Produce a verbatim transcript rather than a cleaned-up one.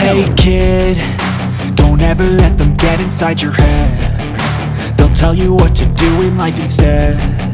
Hey kid, don't ever let them get inside your head. They'll tell you what to do in life instead.